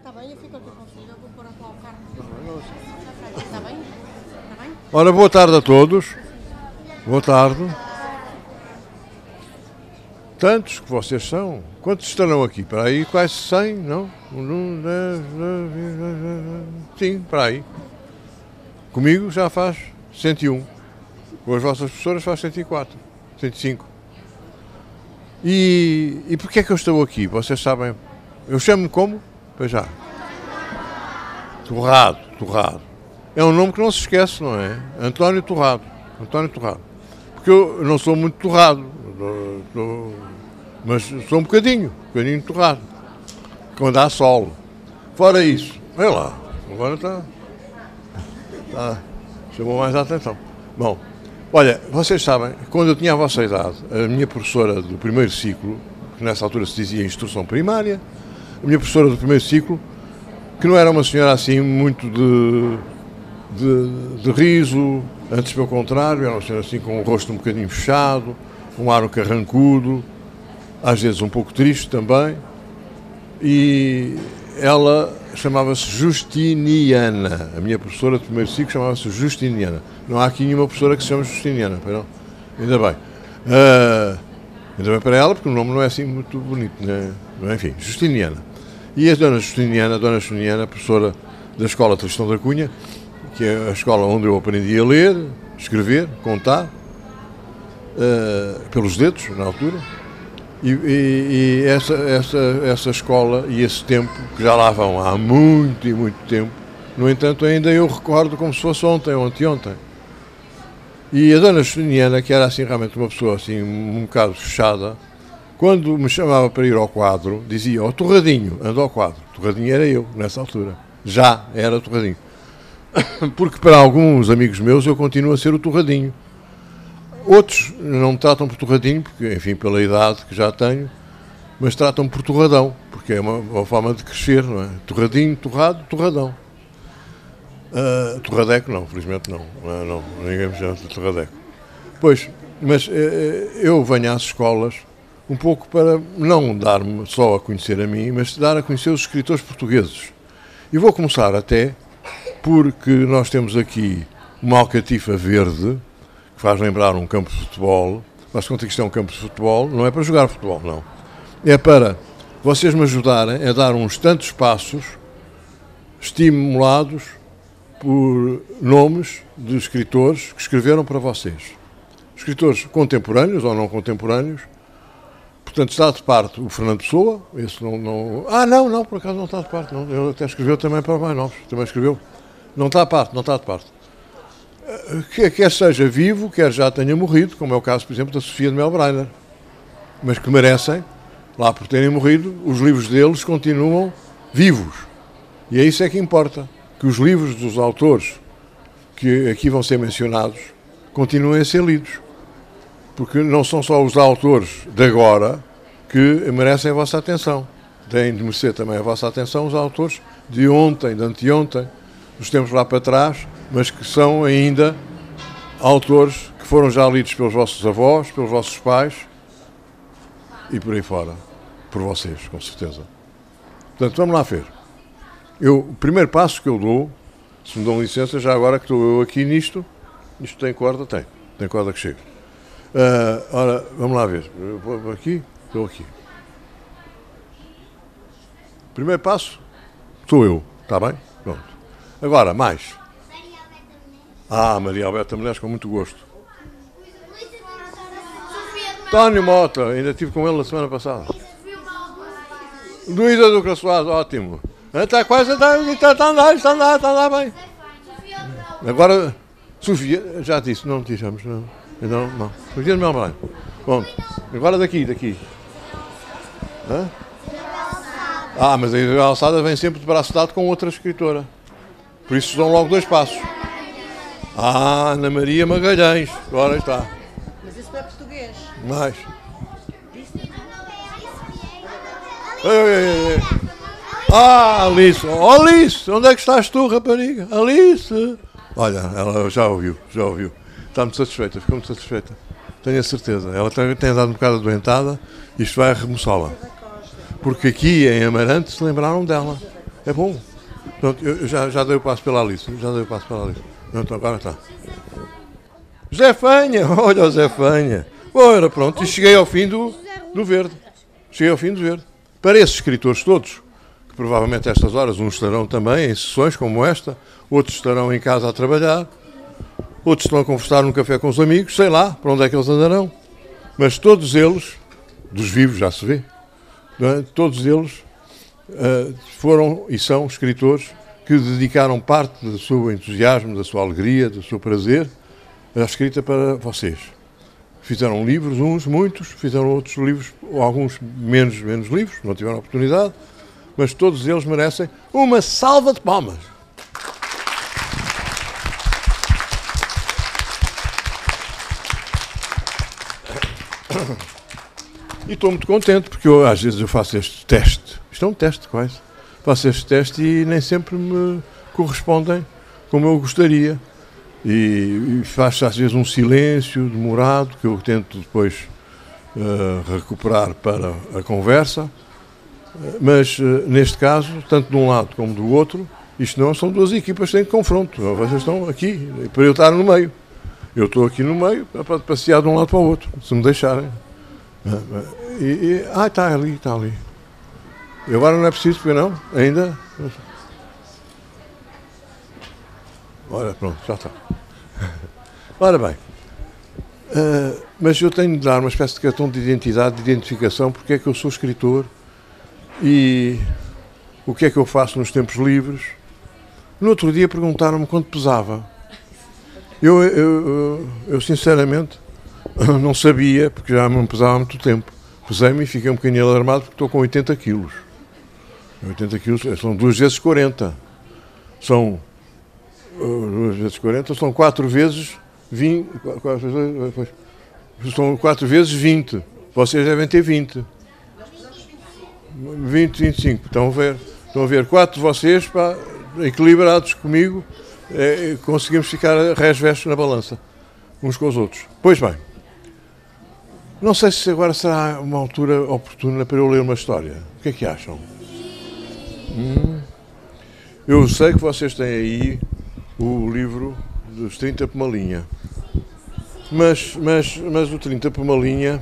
Está bem, eu fico aqui consigo. Eu vou pôr lá o carro. Está bem? Está bem? Ora, boa tarde a todos. Boa tarde. Tantos que vocês são. Quantos estarão aqui? Para aí quase 100, não? 5, para aí. Comigo já faz 101. Com as vossas professoras faz 104, 105. E porquê é que eu estou aqui? Vocês sabem. Eu chamo-me como? Pois já. Torrado. É um nome que não se esquece, não é? António Torrado. Porque eu não sou muito torrado, mas sou um bocadinho torrado. Quando há sol. Fora isso, olha lá, agora está chamou mais a atenção. Bom, olha, vocês sabem, quando eu tinha a vossa idade, a minha professora do primeiro ciclo, que nessa altura se dizia instrução primária, a minha professora do primeiro ciclo, que não era uma senhora assim muito de riso, antes pelo contrário, era uma senhora assim com o rosto um bocadinho fechado, um ar carrancudo, às vezes um pouco triste também, e ela chamava-se Justiniana. A minha professora de primeiro ciclo chamava-se Justiniana. Não há aqui nenhuma professora que se chama Justiniana, não? Ainda bem. Ainda bem para ela, porque o nome não é assim muito bonito, né? Enfim, Justiniana. E a Dona Justiniana, professora da Escola Tristão da Cunha, que é a escola onde eu aprendi a ler, escrever, contar, pelos dedos, na altura. E essa escola e esse tempo, que já lá vão há muito e muito tempo, no entanto ainda eu recordo como se fosse ontem ou anteontem. E a Dona Justiniana, que era assim realmente uma pessoa assim um bocado fechada, quando me chamava para ir ao quadro, dizia: "Ó Torradinho, anda ao quadro." Torradinho era eu, nessa altura. Já era Torradinho. Porque para alguns amigos meus eu continuo a ser o Torradinho. Outros não me tratam por Torradinho, porque, enfim, pela idade que já tenho, mas tratam por Torradão, porque é uma forma de crescer, não é? Torradinho, torrado, Torradão. Torradeco não, felizmente não. Não, ninguém me chama de Torradeco. Pois, mas eu venho às escolas um pouco para não dar-me só a conhecer a mim, mas dar a conhecer os escritores portugueses. E vou começar até porque nós temos aqui uma alcatifa verde, que faz lembrar um campo de futebol. Faz conta que isto é um campo de futebol, não é para jogar futebol, não. É para vocês me ajudarem a dar uns tantos passos estimulados por nomes de escritores que escreveram para vocês. Escritores contemporâneos ou não contemporâneos. Portanto, está de parte o Fernando Pessoa. Esse não... não, por acaso não está de parte. Não. Ele até escreveu também para os mais novos. Também escreveu. Não está de parte. Quer seja vivo, quer já tenha morrido, como é o caso, por exemplo, da Sofia de Melbrenner. Mas que merecem, lá por terem morrido, os livros deles continuam vivos. E é isso é que importa. Que os livros dos autores que aqui vão ser mencionados continuem a ser lidos. Porque não são só os autores de agora que merecem a vossa atenção. Têm de merecer também a vossa atenção os autores de ontem, de anteontem, dos tempos lá para trás, mas que são ainda autores que foram já lidos pelos vossos avós, pelos vossos pais e por aí fora. Por vocês, com certeza. Portanto, vamos lá ver. O primeiro passo que eu dou, se me dão licença, já agora que estou eu aqui nisto, isto tem corda? Tem corda que chega. Ora, vamos lá ver. Eu vou aqui, estou aqui. Primeiro passo, sou eu, está bem? Pronto. Agora, mais. Maria Alberta Menezes, com muito gosto. António Mota, ainda estive com ele na semana passada. Luísa do Craçoado, ótimo. Está quase está a andar bem. Agora, Sofia, já disse, não te chamamos, não. Sofia de Melbrenner. Bom, agora daqui. Hã? Mas a Isabel Alçada vem sempre de braço dado com outra escritora. Por isso dão logo 2 passos. Ana Maria Magalhães, agora está. Mas isso não é português. Mais. Alice. Alice, onde é que estás tu, rapariga? Alice. Olha, ela já ouviu. Está muito satisfeita, ficou muito satisfeita. Tenho a certeza. Ela tem andado um bocado adoentada, isto vai remoçá-la. Porque aqui em Amarante se lembraram dela. É bom. Pronto, eu já dei o passo pela Alice. Pronto, agora está. Zé Fanha, olha o Zé Fanha. Ora, pronto, e cheguei ao fim do verde. Para esses escritores todos, que provavelmente a estas horas, uns estarão também em sessões como esta, outros estarão em casa a trabalhar, outros estão a conversar num café com os amigos, sei lá para onde é que eles andarão. Mas todos eles, dos vivos já se vê, não é? Todos eles foram e são escritores que dedicaram parte do seu entusiasmo, da sua alegria, do seu prazer à escrita para vocês. Fizeram livros, uns, muitos, fizeram outros livros, alguns menos livros, não tiveram oportunidade, mas todos eles merecem uma salva de palmas. E estou muito contente, porque às vezes eu faço este teste. Isto é um teste, quase. Faço este teste e nem sempre me correspondem como eu gostaria. E faço às vezes um silêncio demorado, que eu tento depois recuperar para a conversa. Mas, neste caso, tanto de um lado como do outro, isto não são duas equipas que têm confronto. Vocês estão aqui, para eu estar no meio. Eu estou aqui no meio para passear de um lado para o outro, se me deixarem. Está ali. E agora não é preciso, porque não? Ainda? Ora, pronto, já está. Ora bem, mas eu tenho de dar uma espécie de cartão de identidade, de identificação, porque é que eu sou escritor e o que é que eu faço nos tempos livres. No outro dia perguntaram-me quanto pesava. Eu sinceramente não sabia, porque já me pesava há muito tempo. Pesei-me e fiquei um bocadinho alarmado porque estou com 80 quilos. 80 quilos são 2 vezes 40. São 2 vezes 40, são 4 vezes 20. São 4 vezes 20. Vocês devem ter 20. 20, 25. Estão a ver 4 de vocês, pá, equilibrados comigo, conseguimos ficar resvestos na balança, uns com os outros. Pois bem, não sei se agora será uma altura oportuna para eu ler uma história. O que é que acham? Eu sei que vocês têm aí o livro dos 30 por uma linha. Mas o 30 por uma linha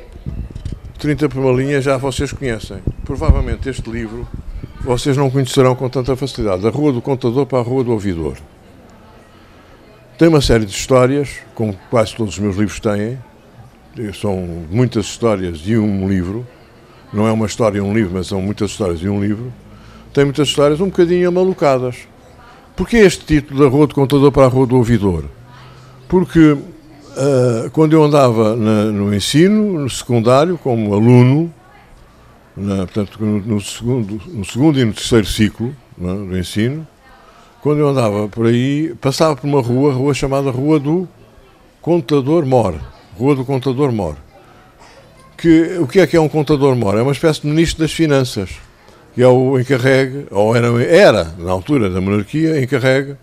já vocês conhecem. Provavelmente este livro vocês não conhecerão com tanta facilidade. Da Rua do Contador para a Rua do Ouvidor. Tem uma série de histórias, como quase todos os meus livros têm. São muitas histórias de um livro. Não é uma história e um livro, mas são muitas histórias de um livro. Tem muitas histórias um bocadinho amalucadas. Porquê este título da Rua do Contador para a Rua do Ouvidor? Porque quando eu andava no ensino, no secundário, como aluno, portanto, no segundo e no terceiro ciclo do ensino, quando eu andava por aí, passava por uma rua chamada Rua do Contador Mor. Rua do Contador Mor. O que é um contador mor? É uma espécie de ministro das Finanças, que é o encarregue, ou era na altura da monarquia, encarregue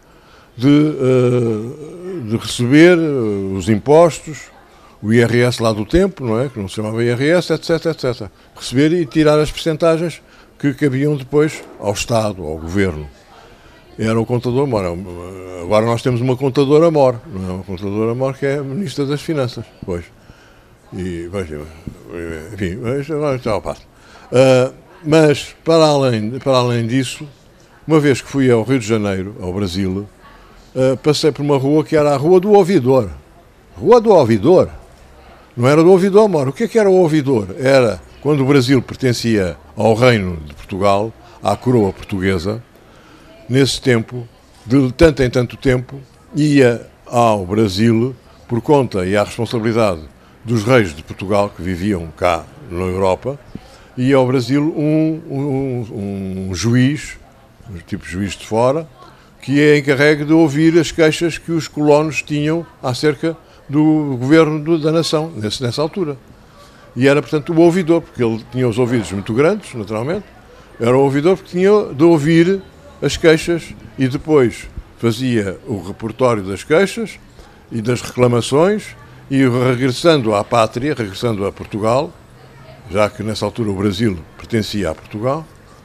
de receber os impostos, o IRS lá do tempo, não é? Que não se chamava IRS, etc. Receber e tirar as percentagens que cabiam depois ao Estado, ao Governo. Era o contador mor. Agora nós temos uma contadora mor, não é? Uma contadora mor que é a Ministra das Finanças, pois. Enfim, mas agora está à parte. Mas, para além disso, uma vez que fui ao Rio de Janeiro, ao Brasil, passei por uma rua que era a Rua do Ouvidor. Rua do Ouvidor? Não era do Ouvidor Mor. O que era o Ouvidor? Era quando o Brasil pertencia ao Reino de Portugal, à coroa portuguesa. Nesse tempo, de tanto em tanto tempo, ia ao Brasil, por conta e à responsabilidade dos reis de Portugal, que viviam cá na Europa, ia ao Brasil um juiz, tipo juiz de fora, que é encarregue de ouvir as queixas que os colonos tinham acerca do governo da nação, nessa altura. E era, portanto, o ouvidor, porque ele tinha os ouvidos muito grandes, naturalmente, era o ouvidor porque tinha de ouvir as queixas e depois fazia o repertório das queixas e das reclamações e regressando à pátria, regressando a Portugal, já que nessa altura o Brasil pertencia a Portugal,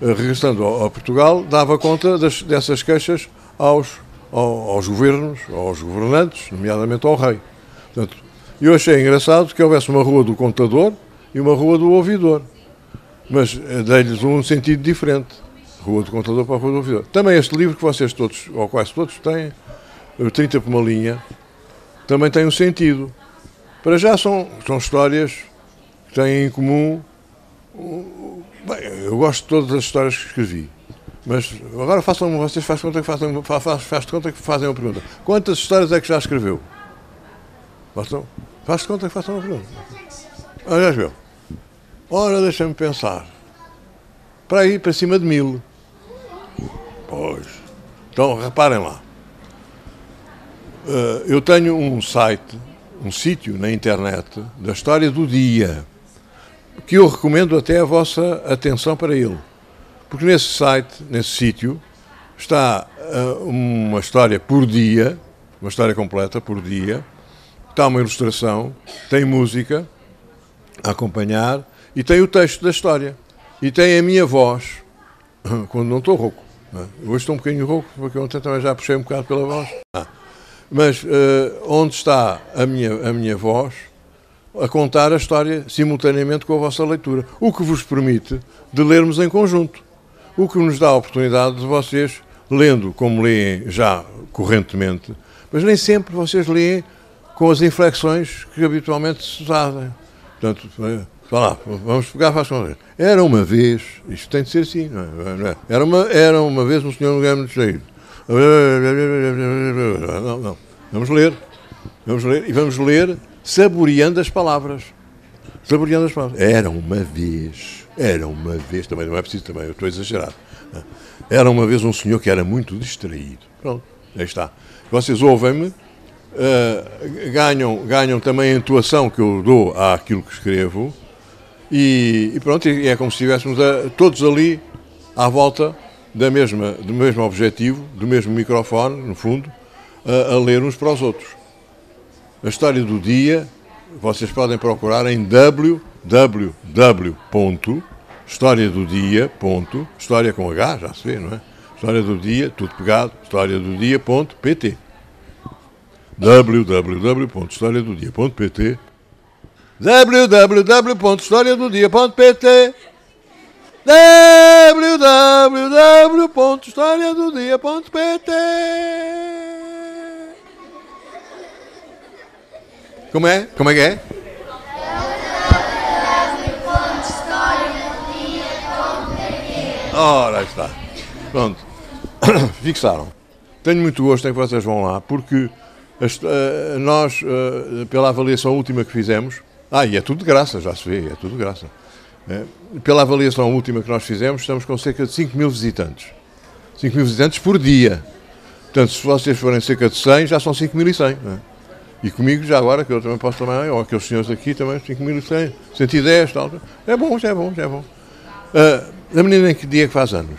regressando a Portugal, dava conta dessas queixas aos governos, aos governantes, nomeadamente ao rei. Portanto, eu achei engraçado que houvesse uma rua do contador e uma rua do ouvidor, mas dei-lhes um sentido diferente. Rua do contador para a rua do ouvidor. Também este livro que vocês todos, ou quase todos, têm, 30 por uma linha, também tem um sentido. Para já são histórias que têm em comum. Bem, eu gosto de todas as histórias que escrevi, mas agora vocês fazem conta que fazem uma pergunta. Quantas histórias é que já escreveu? Faz conta que façam uma pergunta. Olha, ora, deixa-me pensar. Para aí, para cima de 1000. Pois. Então, reparem lá. Eu tenho um sítio na internet da história do dia, que eu recomendo até a vossa atenção para ele. Porque nesse site, nesse sítio, está uma história por dia, uma história completa por dia, está uma ilustração, tem música a acompanhar e tem o texto da história. E tem a minha voz, quando não estou rouco. Hoje estou um bocadinho rouco, porque ontem também já puxei um bocado pela voz. Mas onde está a minha voz a contar a história simultaneamente com a vossa leitura. O que vos permite de lermos em conjunto. O que nos dá a oportunidade de vocês, lendo como leem já correntemente, mas nem sempre vocês leem com as inflexões que habitualmente se fazem. Portanto, vá lá, vamos pegar a fações. Era uma vez, isto tem de ser assim, não é? Era uma vez um senhor no game distraído. Não. Vamos ler e vamos ler saboreando as palavras. Era uma vez, também não é preciso, também eu estou exagerado. Era uma vez um senhor que era muito distraído. Pronto, aí está. Vocês ouvem-me, ganham também a intuação que eu dou àquilo que escrevo e pronto, e é como se estivéssemos todos ali à volta do mesmo objetivo, do mesmo microfone, no fundo, a ler uns para os outros. A história do dia, vocês podem procurar em www.historiadodia. História com H, já se vê, não é? História do dia, tudo pegado, historiadodia.pt. www.historiadodia.pt. www.historiadodia.pt. www.historiadodia.pt. Como é? Como é que é? Ora, aí está. Pronto. Fixaram. Tenho muito gosto em que vocês vão lá, porque nós, pela avaliação última que fizemos, e é tudo de graça, já se vê, é tudo de graça. Pela avaliação última que nós fizemos, estamos com cerca de 5.000 visitantes. 5.000 visitantes por dia. Portanto, se vocês forem cerca de 100, já são 5.100. E comigo, já agora, que eu também posso também, ou aqueles senhores aqui também, 5.100, 110, tal. É bom. A menina em que dia que faz anos?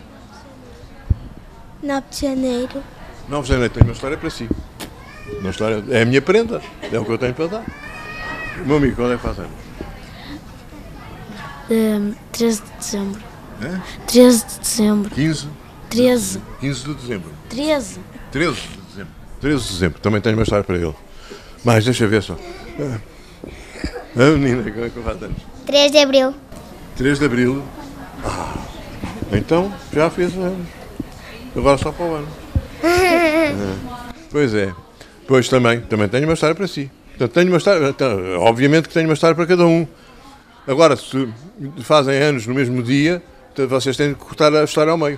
9 de janeiro. 9 de janeiro, tenho uma história para si. Uma história, é a minha prenda, é o que eu tenho para dar. O meu amigo, quando é que faz anos? 13 de dezembro. É? 13 de dezembro. 15? 13. 15 de dezembro. 13. 13 de dezembro. 13 de dezembro, também tenho uma história para ele. Mas deixa ver só. A menina, como é que faz anos? 3 de abril. 3 de abril. Então, já fez anos. Agora só para o ano. Pois é. Pois também tenho uma história para si. Portanto, tenho uma história, obviamente que tenho uma história para cada um. Agora, se fazem anos no mesmo dia, vocês têm que cortar a história ao meio.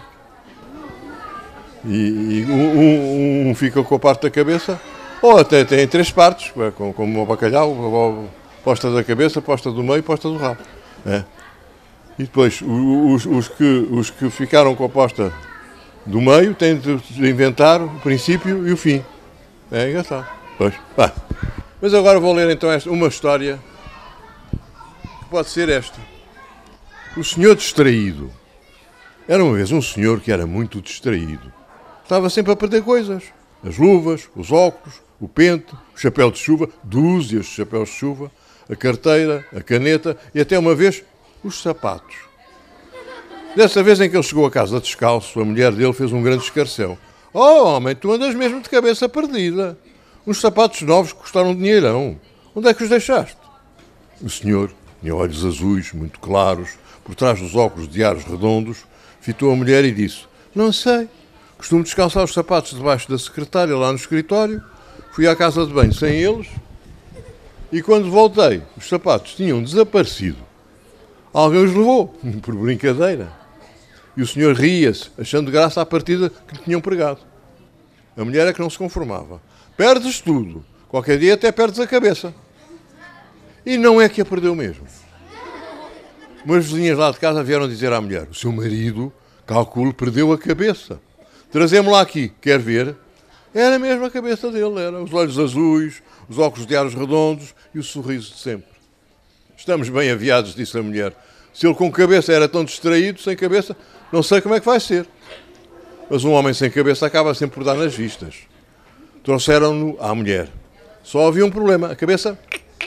E um fica com a parte da cabeça, ou até tem 3 partes, como o bacalhau, posta da cabeça, posta do meio e posta do rabo. E depois, os que ficaram com a posta do meio têm de inventar o princípio e o fim. É engraçado. Pois. Mas agora vou ler então uma história que pode ser esta. O Senhor Distraído. Era uma vez um senhor que era muito distraído. Estava sempre a perder coisas. As luvas, os óculos, o pente, o chapéu de chuva, dúzias de chapéus de chuva, a carteira, a caneta e até uma vez os sapatos. Dessa vez em que ele chegou a casa descalço, a mulher dele fez um grande escarcéu. Oh, homem, tu andas mesmo de cabeça perdida. Uns sapatos novos que custaram dinheirão. Onde é que os deixaste? O senhor tinha olhos azuis, muito claros, por trás dos óculos de aros redondos, fitou a mulher e disse: não sei. Costumo descalçar os sapatos debaixo da secretária lá no escritório. Fui à casa de banho sem eles e quando voltei, os sapatos tinham desaparecido. Alguém os levou, por brincadeira. E o senhor ria-se, achando graça à partida que lhe tinham pregado. A mulher é que não se conformava. Perdes tudo. Qualquer dia até perdes a cabeça. E não é que a perdeu mesmo. Umas vizinhas lá de casa vieram dizer à mulher: o seu marido, calculo, perdeu a cabeça. Trazemos-la aqui, quer ver? Era mesmo a cabeça dele, era os olhos azuis, os óculos de aros redondos e o sorriso de sempre. Estamos bem aviados, disse a mulher. Se ele com cabeça era tão distraído, sem cabeça, não sei como é que vai ser. Mas um homem sem cabeça acaba sempre por dar nas vistas. Trouxeram-no à mulher. Só havia um problema, a cabeça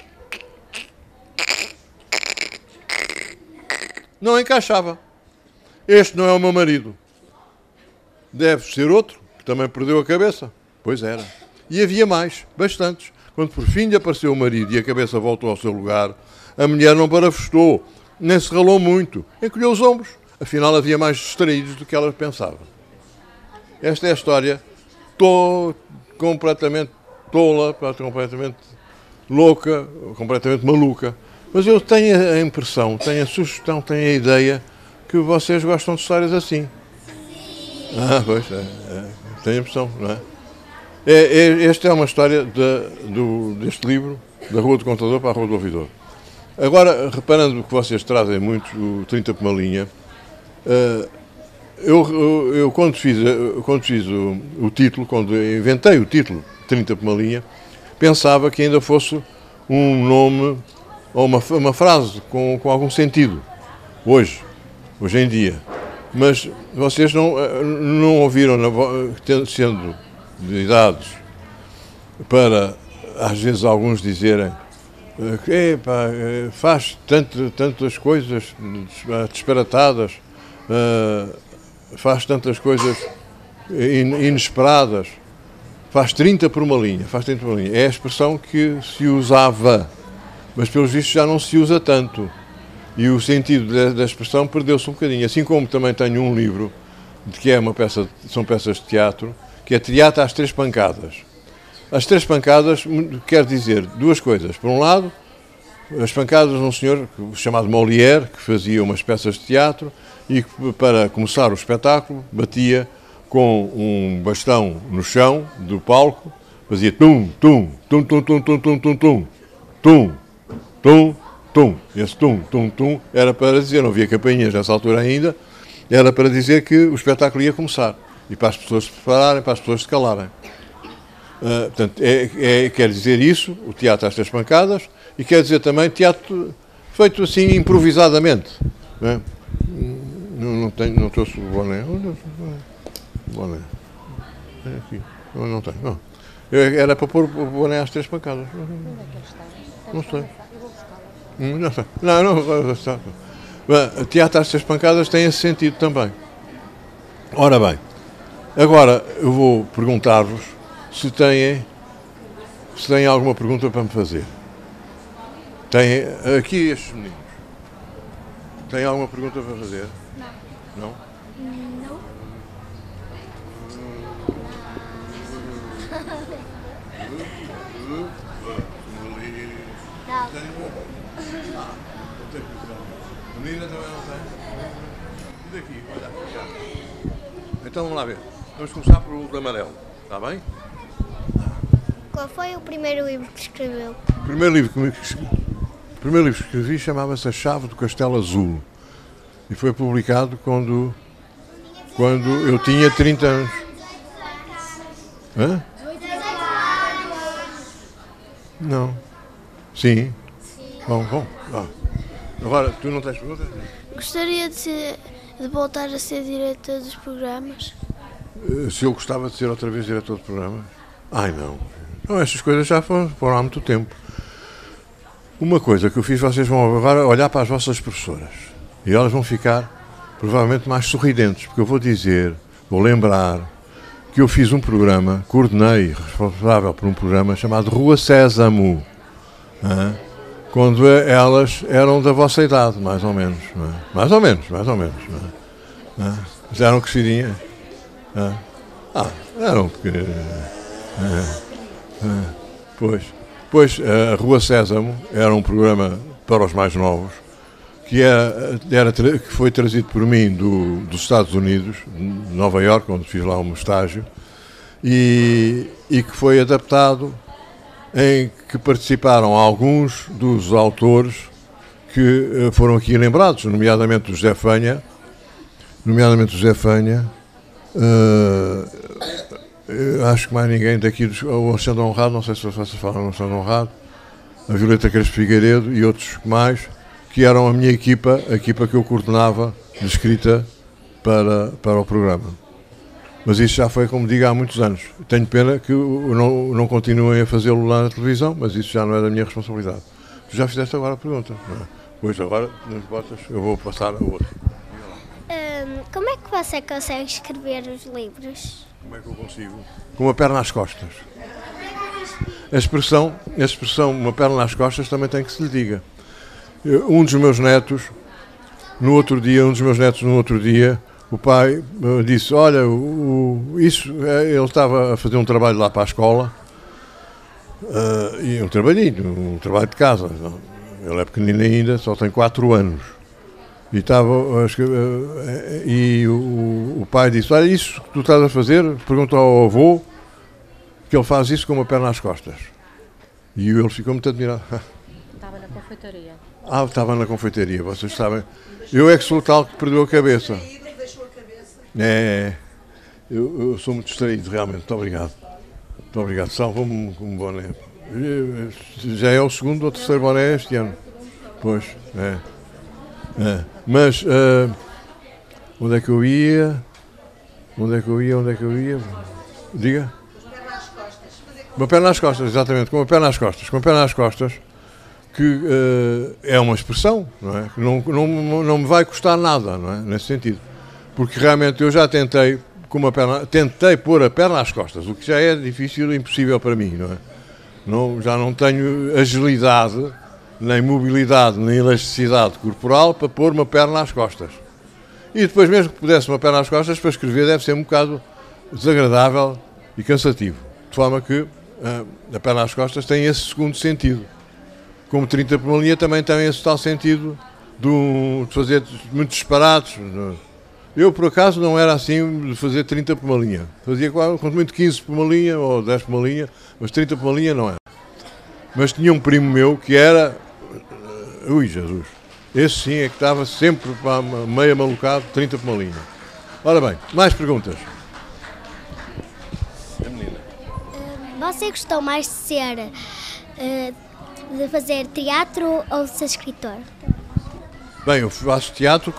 não encaixava. Este não é o meu marido. Deve ser outro, que também perdeu a cabeça. Pois era. E havia mais, bastantes. Quando por fim lhe apareceu o marido e a cabeça voltou ao seu lugar, a mulher não parafustou, nem se ralou muito, encolheu os ombros. Afinal, havia mais distraídos do que ela pensava. Esta é a história completamente tola, completamente louca, completamente maluca. Mas eu tenho a impressão, tenho a sugestão, tenho a ideia que vocês gostam de histórias assim. Pois, tenho a impressão, não é? Esta é uma história deste livro, da Rua do Contador para a Rua do Ouvidor. Agora, reparando que vocês trazem muito o 30 por uma linha, eu quando fiz o título, quando inventei o título 30 por uma linha, pensava que ainda fosse um nome ou uma frase com algum sentido, hoje em dia. Mas vocês não ouviram, sendo de idades, para às vezes alguns dizerem faz tantas coisas disparatadas, faz tantas coisas inesperadas, faz 30 por uma linha, É a expressão que se usava, mas pelos vistos já não se usa tanto. E o sentido da expressão perdeu-se um bocadinho. Assim como também tenho um livro, que são peças de teatro, que é Teatro às Três Pancadas. As Três Pancadas quer dizer duas coisas. Por um lado, as pancadas de um senhor chamado Molière, que fazia umas peças de teatro e que, para começar o espetáculo, batia com um bastão no chão do palco, fazia tum, tum, tum, tum, tum, tum, tum, tum, tum, tum, tum, tum. Esse tum, tum, tum era para dizer, não havia campainhas nessa altura ainda, era para dizer que o espetáculo ia começar e para as pessoas se prepararem, para as pessoas se calarem. Portanto, quer dizer isso, o teatro às três pancadas, e quer dizer também teatro feito assim improvisadamente. Não trouxe o boné. Boné. É aqui. Não tenho. Não. Era para pôr o boné às três pancadas. Não sei. Não sei. Não. Teatro às três pancadas tem esse sentido também. Ora bem, agora eu vou perguntar-vos se têm alguma pergunta para me fazer. Têm aqui estes meninos. Têm alguma pergunta para fazer? Não. Não? Não. A menina também não tem? E daqui? Olha, então vamos lá ver. Vamos começar pelo de amarelo. Está bem? Qual foi o primeiro livro que escreveu? O primeiro livro que escrevi chamava-se A Chave do Castelo Azul. E foi publicado quando eu tinha 30 anos. Hã? Não. Sim. Bom. Agora, tu não tens perguntas? Gostaria de voltar a ser diretor dos programas. Se eu gostava de ser outra vez diretor de programa? Ai, não. Não, estas coisas já foram há muito tempo. Uma coisa que eu fiz, vocês vão agora olhar para as vossas professoras. E elas vão ficar provavelmente mais sorridentes, porque eu vou lembrar que eu fiz um programa, coordenei, responsável por um programa chamado Rua Sésamo, quando elas eram da vossa idade, mais ou menos. Não é? Mais ou menos. Não é? Já eram crescidinhas. Eram pequenas. Pois, a Rua Sésamo era um programa para os mais novos, que foi trazido por mim dos Estados Unidos, de Nova Iorque, onde fiz lá um estágio, e que foi adaptado, em que participaram alguns dos autores que foram aqui lembrados, nomeadamente o José Fanha, acho que mais ninguém daqui, o Alexandre Honrado, não sei se vocês falam do Alexandre Honrado, a Violeta Crespo Figueiredo e outros mais, que eram a minha equipa, a equipa que eu coordenava de escrita para o programa. Mas isso já foi, como digo, há muitos anos. Tenho pena que não continuem a fazê-lo lá na televisão, mas isso já não é da minha responsabilidade. Tu já fizeste agora a pergunta, não é? Pois agora, nas botas, eu vou passar a outra. Como é que você consegue escrever os livros? Como é que eu consigo? Com uma perna às costas. A expressão uma perna às costas também tem que se lhe diga. Um dos meus netos, no outro dia, o pai disse, olha, ele estava a fazer um trabalho lá para a escola, e um trabalho de casa. Ele é pequenino ainda, só tem 4 anos. E o pai disse, olha, isso que tu estás a fazer, pergunta ao avô, que ele faz isso com uma perna às costas. E ele ficou muito admirado. Estava na confeitaria. Estava na confeitaria, vocês sabem. Eu é que sou o tal que perdeu a cabeça. Eu sou muito distraído, realmente. Muito obrigado. Muito obrigado. Salva-me com um boné. Já é o segundo ou terceiro boné este ano. Pois, Mas, onde é que eu ia? Diga. Uma perna às costas, exatamente, com uma perna às costas, que é uma expressão, não é? Que não me vai custar nada, não é? Nesse sentido. Porque realmente eu já tentei pôr a perna às costas, o que já é difícil e impossível para mim, não é? Já não tenho agilidade, nem mobilidade, nem elasticidade corporal para pôr uma perna às costas. E depois, mesmo que pudesse uma perna às costas, para escrever deve ser um bocado desagradável e cansativo. De forma que a perna às costas tem esse segundo sentido. Como 30 por uma linha também tem esse tal sentido de fazer muitos disparates. Eu, por acaso, não era assim de fazer 30 por uma linha. Fazia quanto muito 15 por uma linha ou 10 por uma linha, mas 30 por uma linha não era. Mas tinha um primo meu que era... Ui, Jesus! Esse sim é que estava sempre meio malucado, 30 por uma linha. Ora bem, mais perguntas? Você gostou mais de fazer teatro ou de ser escritor? Bem, eu faço teatro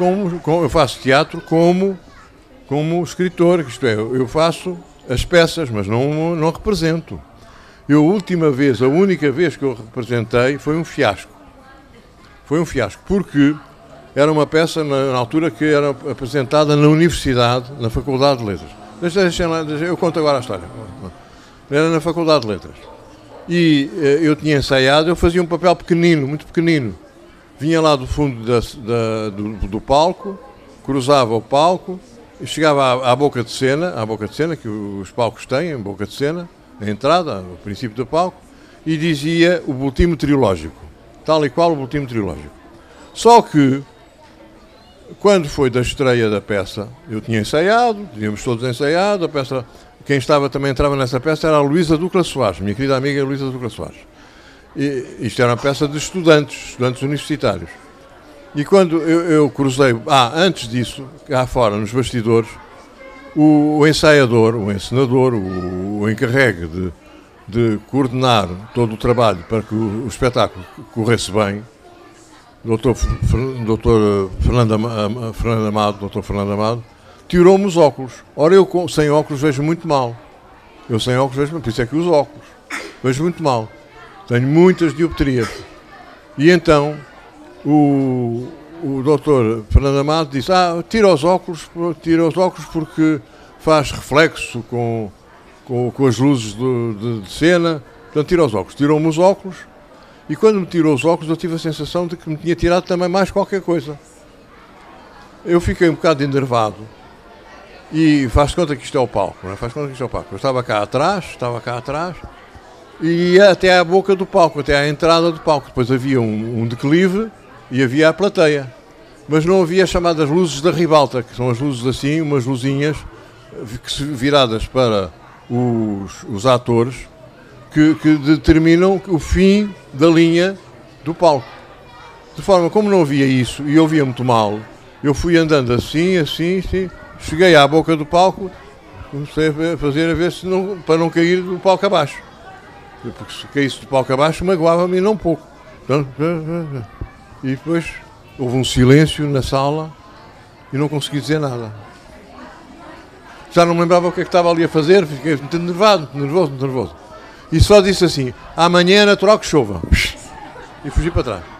como escritor, isto é, eu faço as peças, mas não represento. A única vez que eu representei foi um fiasco. Porque era uma peça na altura que era apresentada na universidade, na Faculdade de Letras. Eu conto agora a história. Era na Faculdade de Letras. E eu tinha ensaiado, eu fazia um papel pequenino, muito pequenino. Vinha lá do fundo do palco, cruzava o palco, e chegava à boca de cena, que os palcos têm, a boca de cena, a entrada, o princípio do palco, e dizia o boletim meteorológico, tal e qual o boletim meteorológico. Só que, quando foi da estreia da peça, eu tinha ensaiado, tínhamos todos ensaiado, a peça, quem também entrava nessa peça era a Luísa Ducla Soares, minha querida amiga Luísa Ducla Soares. E isto era uma peça de estudantes universitários. E quando eu cruzei, antes disso, cá fora, nos bastidores, o ensaiador, o encenador, o encarregue de coordenar todo o trabalho para que o espetáculo corresse bem, Dr. Fernando Amado, tirou-me os óculos. Ora, eu sem óculos vejo muito mal. Por isso é que uso óculos. Vejo muito mal. Tenho muitas dioptrias. E então, o o doutor Fernando Amado disse, tira os óculos porque faz reflexo com as luzes de cena, portanto tira os óculos. Tirou-me os óculos e quando me tirou os óculos eu tive a sensação de que me tinha tirado também mais qualquer coisa. Eu fiquei um bocado enervado e faz conta que isto é o palco, não é? Faz conta que isto é o palco. Eu estava cá atrás e ia até à boca do palco, até à entrada do palco. Depois havia um declive e havia a plateia. Mas não havia as chamadas luzes da ribalta, que são as luzes assim, umas luzinhas viradas para os atores que determinam o fim da linha do palco. De forma, como não havia isso e eu via muito mal, eu fui andando assim, cheguei à boca do palco, comecei a fazer a ver se não, para não cair do palco abaixo. Porque se caísse do palco abaixo magoava-me não pouco. E depois houve um silêncio na sala e não consegui dizer nada. Já não me lembrava o que é que estava ali a fazer, fiquei muito nervoso. E só disse assim, amanhã é natural que chova. E fugi para trás.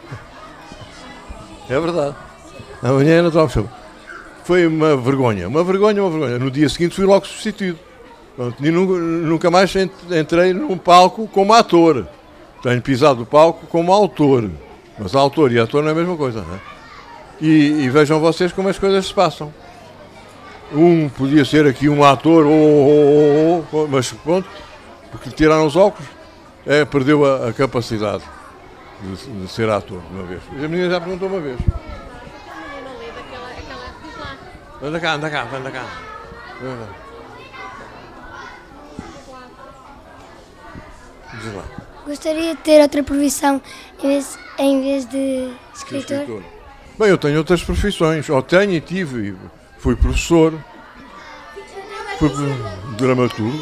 É verdade. Amanhã é natural que chova. Foi uma vergonha. No dia seguinte fui logo substituído. E nunca mais entrei num palco como ator. Tenho pisado o palco como autor. Mas autor e ator não é a mesma coisa, não é? E vejam vocês como as coisas se passam. Podia ser aqui um ator, mas pronto, porque lhe tiraram os óculos, perdeu a capacidade de ser ator uma vez. A menina já perguntou uma vez. Anda cá. Diz lá. Gostaria de ter outra profissão em vez de escritor? Bem, eu tenho outras profissões, fui professor, fui dramaturgo,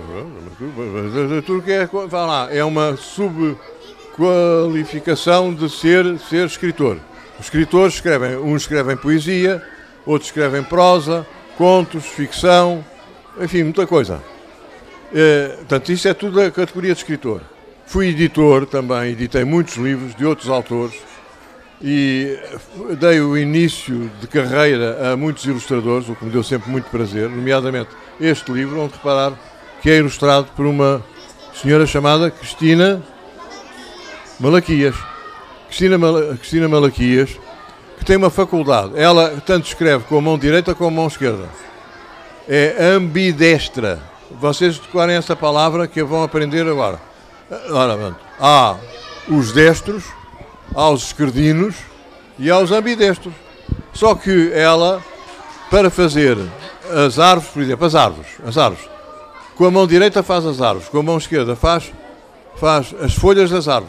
é uma subqualificação de ser escritor. Os escritores uns escrevem poesia, outros escrevem prosa, contos, ficção, enfim, muita coisa. Portanto, isto é tudo a categoria de escritor. Fui editor também, editei muitos livros de outros autores e dei o início de carreira a muitos ilustradores, o que me deu sempre muito prazer, nomeadamente este livro, onde reparar que é ilustrado por uma senhora chamada Cristina Malaquias. Cristina Malaquias, que tem uma faculdade. Ela tanto escreve com a mão direita como a mão esquerda. É ambidestra. Vocês decorem essa palavra que vão aprender agora. Há os destros, há os esquerdinos e há os ambidestros. Só que ela, para fazer as árvores, por exemplo, as árvores, com a mão direita faz as árvores, com a mão esquerda faz as folhas das árvores,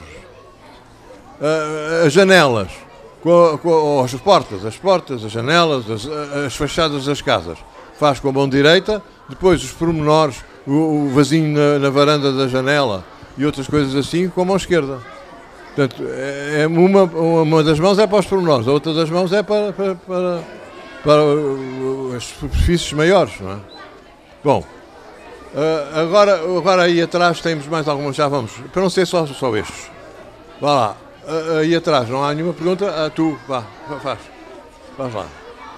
as janelas, as portas, as janelas, as fachadas das casas, faz com a mão direita, depois os pormenores, o vasinho na varanda da janela e outras coisas assim, com a mão esquerda. Portanto, uma das mãos é para os pormenores, a outra das mãos é para as superfícies maiores, não é? Bom, agora aí atrás temos mais algumas, já vamos, para não ser só estes. Vá lá, aí atrás não há nenhuma pergunta, tu, faz lá.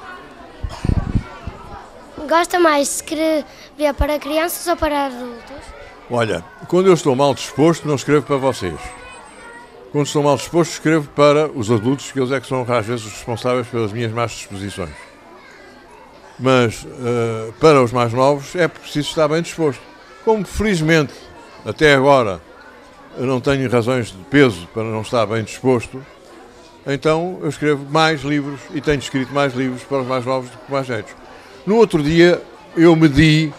Gosta mais de escrever para crianças ou para adultos? Olha, quando eu estou mal disposto, não escrevo para vocês. Quando estou mal disposto, escrevo para os adultos, que eles é que são às vezes os responsáveis pelas minhas más disposições. Mas para os mais novos é preciso estar bem disposto. Como felizmente até agora eu não tenho razões de peso para não estar bem disposto, então eu escrevo mais livros e tenho escrito mais livros para os mais novos do que mais velhos. No outro dia eu medi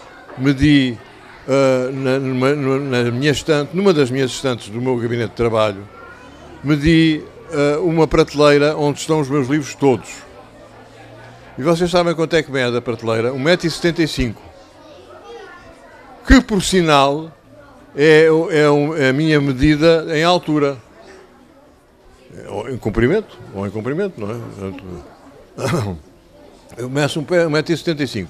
na minha estante, numa das minhas estantes do meu gabinete de trabalho, medi uma prateleira onde estão os meus livros todos. E vocês sabem quanto é que mede a prateleira? 1,75 m. Que, por sinal, é a minha medida em altura. Ou em comprimento, não é? Eu meço 1,75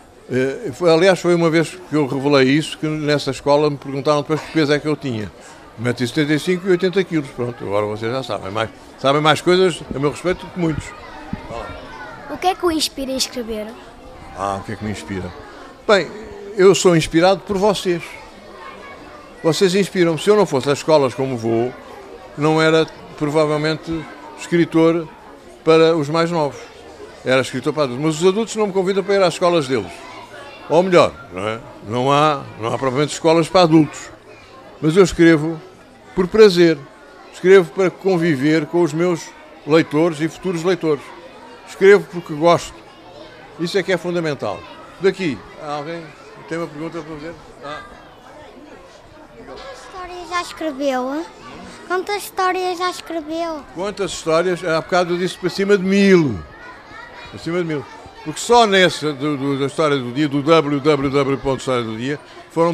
m. Aliás, foi uma vez que eu revelei isso, que nessa escola me perguntaram depois que peso é que eu tinha. 1,75 m e 80 kg. Pronto, agora vocês já sabem mais coisas a meu respeito do que muitos. O que é que o inspira a escrever? O que é que me inspira? Bem, eu sou inspirado por vocês. Vocês inspiram-me. Se eu não fosse às escolas como vou, não era provavelmente escritor para os mais novos. Era escritor para adultos. Mas os adultos não me convidam para ir às escolas deles. Ou melhor, não há propriamente escolas para adultos. Mas eu escrevo por prazer. Escrevo para conviver com os meus leitores e futuros leitores. Escrevo porque gosto. Isso é que é fundamental. Daqui, alguém tem uma pergunta para fazer? Quantas histórias já escreveu? Quantas histórias já escreveu? Quantas histórias? Há bocado eu disse para cima de 1000. Acima de 1000. Porque só nessa da História do Dia, do www.história do Dia, foram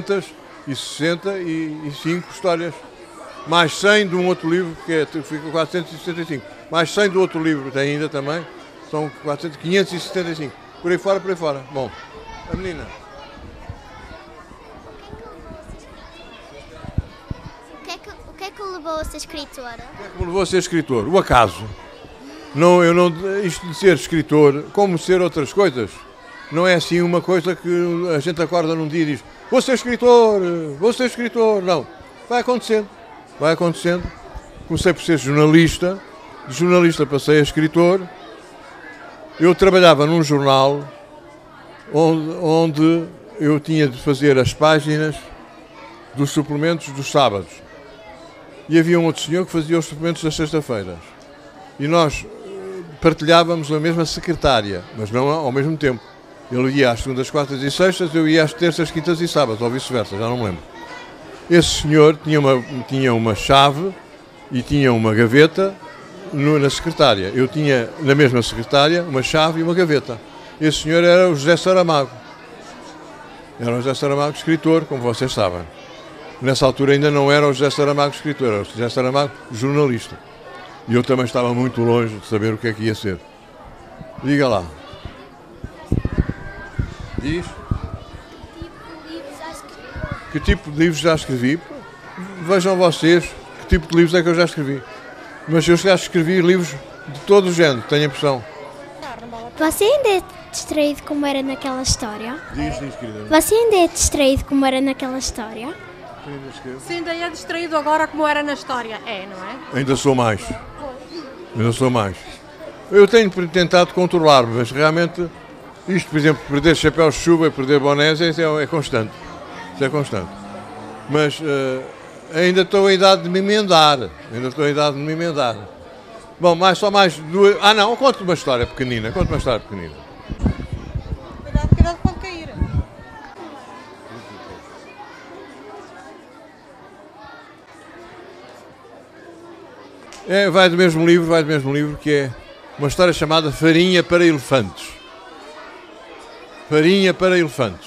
365 histórias. Mais 100 de um outro livro, que fica 465. Mais 100 do outro livro tem ainda também, são 575. Por aí fora. Bom, a menina. O que é que o levou a ser escritora? O que é que me levou a ser escritor? O acaso. Isto de ser escritor, como ser outras coisas, não é assim uma coisa que a gente acorda num dia e diz vou ser escritor. Não, vai acontecendo. Comecei por ser jornalista, de jornalista passei a escritor. Eu trabalhava num jornal onde eu tinha de fazer as páginas dos suplementos dos sábados. E havia um outro senhor que fazia os suplementos das sextas-feiras. E nós partilhávamos a mesma secretária, mas não ao mesmo tempo. Ele ia às segundas, quartas e sextas, eu ia às terças, quintas e sábados, ou vice-versa, já não me lembro. Esse senhor tinha uma chave e tinha uma gaveta na secretária. Eu tinha na mesma secretária uma chave e uma gaveta. Esse senhor era o José Saramago. Era o José Saramago escritor, como vocês sabem. Nessa altura ainda não era o José Saramago escritor, era o José Saramago jornalista. E eu também estava muito longe de saber o que é que ia ser. Diga lá. Diz? Que tipo de livros já escrevi? Vejam vocês que tipo de livros é que eu já escrevi. Mas eu já escrevi livros de todo o género, tenho a impressão. Você ainda é distraído como era naquela história? Diz, querida. Você ainda é distraído como era naquela história? Se ainda é distraído agora como era na história, não é? Ainda sou mais. Eu tenho tentado controlar-me, mas realmente isto, por exemplo, perder chapéus de chuva e perder bonés é constante. Isso é constante. Mas ainda estou em idade de me emendar. Bom, só mais duas. Não, conte uma história pequenina. Cuidado quando cair. Vai do mesmo livro, que é uma história chamada Farinha para Elefantes. Farinha para Elefantes.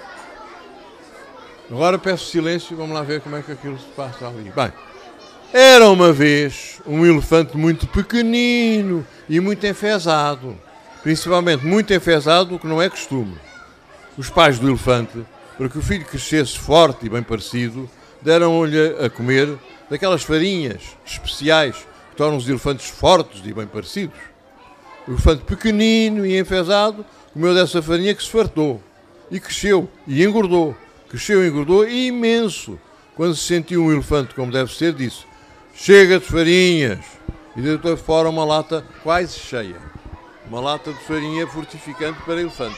Agora peço silêncio, vamos lá ver como é que aquilo se passa ali. Bem, era uma vez um elefante muito pequenino e muito enfesado. Principalmente muito enfesado, o que não é costume. Os pais do elefante, para que o filho crescesse forte e bem parecido, deram-lhe a comer daquelas farinhas especiais que tornam os elefantes fortes e bem parecidos. O elefante pequenino e enfesado comeu dessa farinha que se fartou e cresceu e engordou. Cresceu e engordou imenso. Quando se sentiu um elefante como deve ser, disse: chega de farinhas. E deitou fora uma lata quase cheia. Uma lata de farinha fortificante para elefantes.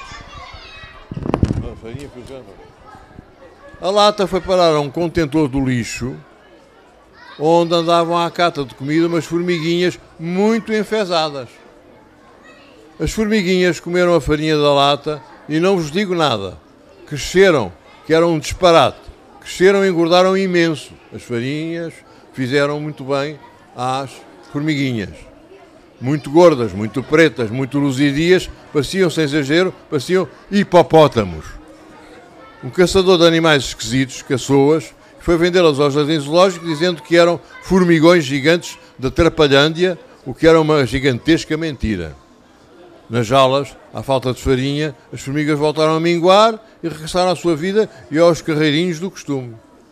A lata foi parar a um contentor do lixo, onde andavam à cata de comida umas formiguinhas muito enfesadas. As formiguinhas comeram a farinha da lata e não vos digo nada. Cresceram, que era um disparate. Cresceram e engordaram imenso. As farinhas fizeram muito bem às formiguinhas. Muito gordas, muito pretas, muito luzidias, pareciam, sem exagero, pareciam hipopótamos. Um caçador de animais esquisitos, caçou-as, foi vendê-las ao jardim zoológico dizendo que eram formigões gigantes da Trapalhândia, o que era uma gigantesca mentira. Nas jaulas, à falta de farinha, as formigas voltaram a minguar e regressaram à sua vida e aos carreirinhos do costume.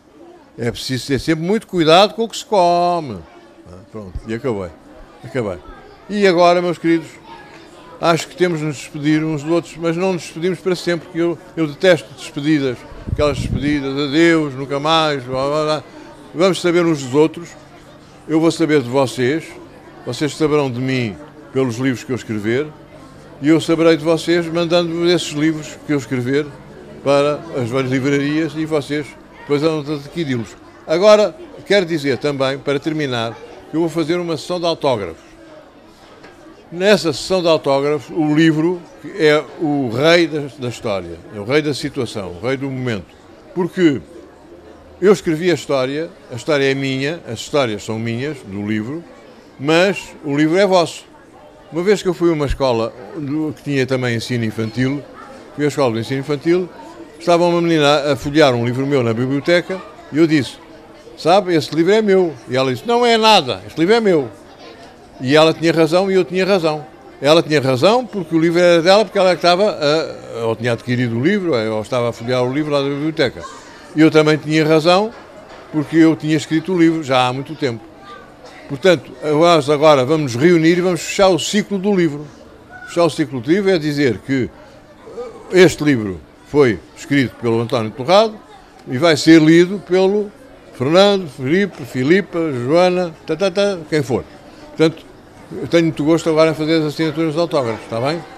É preciso ter sempre muito cuidado com o que se come. Pronto, e acabei. E agora, meus queridos, acho que temos de nos despedir uns dos outros, mas não nos despedimos para sempre, porque eu detesto despedidas, aquelas despedidas, adeus, nunca mais, blá, blá, blá. Vamos saber uns dos outros, eu vou saber de vocês saberão de mim pelos livros que eu escrever, e eu saberei de vocês mandando esses livros que eu escrever para as várias livrarias e vocês depois vão adquiri-los. Agora, quero dizer também, para terminar, que eu vou fazer uma sessão de autógrafos. Nessa sessão de autógrafos, o livro é o rei da história, é o rei da situação, o rei do momento. Porque eu escrevi a história é minha, as histórias são minhas, do livro, mas o livro é vosso. Uma vez que eu fui a uma escola que tinha também ensino infantil, fui à escola do ensino infantil, estava uma menina a folhear um livro meu na biblioteca e eu disse, sabe, esse livro é meu. E ela disse, não é nada, este livro é meu. E ela tinha razão e eu tinha razão. Ela tinha razão porque o livro era dela, porque ela estava, ou tinha adquirido o livro, ou estava a folhear o livro lá da biblioteca. E eu também tinha razão porque eu tinha escrito o livro já há muito tempo. Portanto, nós agora vamos nos reunir e vamos fechar o ciclo do livro. Fechar o ciclo do livro é dizer que este livro foi escrito pelo António Torrado e vai ser lido pelo Fernando, Filipa, Joana, quem for. Portanto, eu tenho muito gosto agora em fazer as assinaturas de autógrafos, está bem?